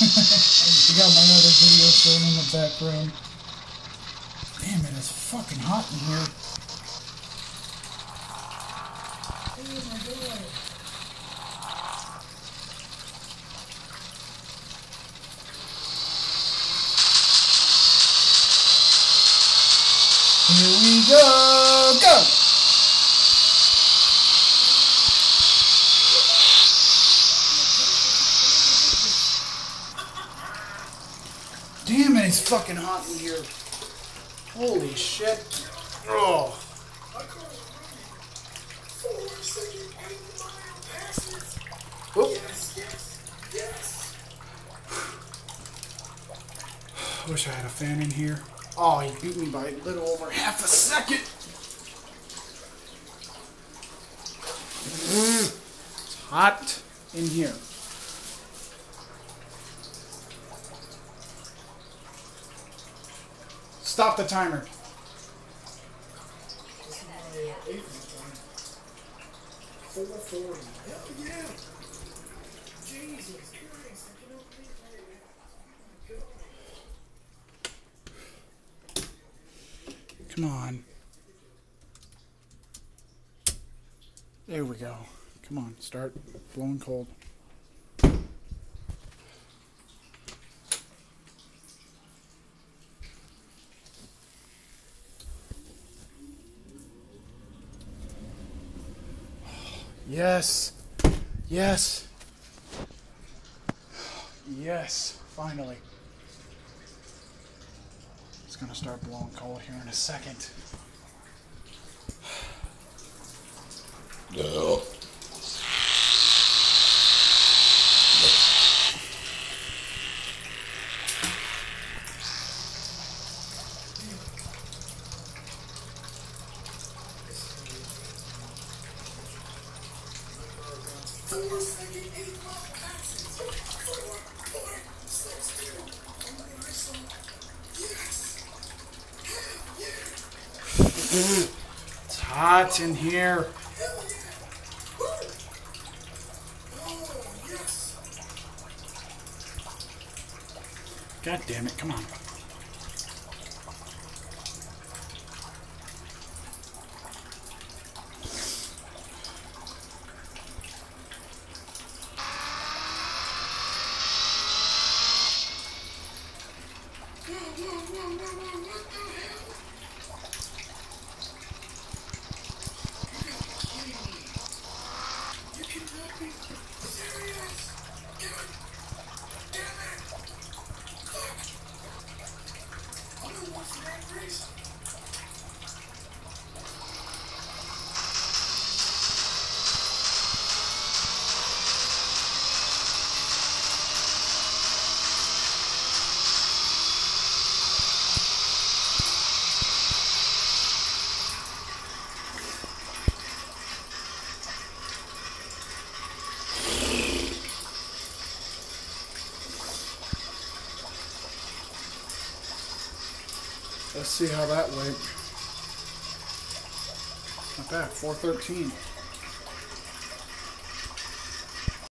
You got my other video showing in the background. Damn it, it's fucking hot in here. Oh my god. Here we go, go! Damn it, it's fucking hot in here. Holy shit. Oh. Oop. Wish I had a fan in here. Oh, he beat me by a little over half a second. It's hot in here. Stop the timer. Hell yeah. Jesus Christ. Come on. There we go. Come on, start blowing cold. Yes. Yes. Yes. Finally. It's going to start blowing cold here in a second. No. It's hot in here. God damn it, come on. Let's see how that went. Not bad, 413.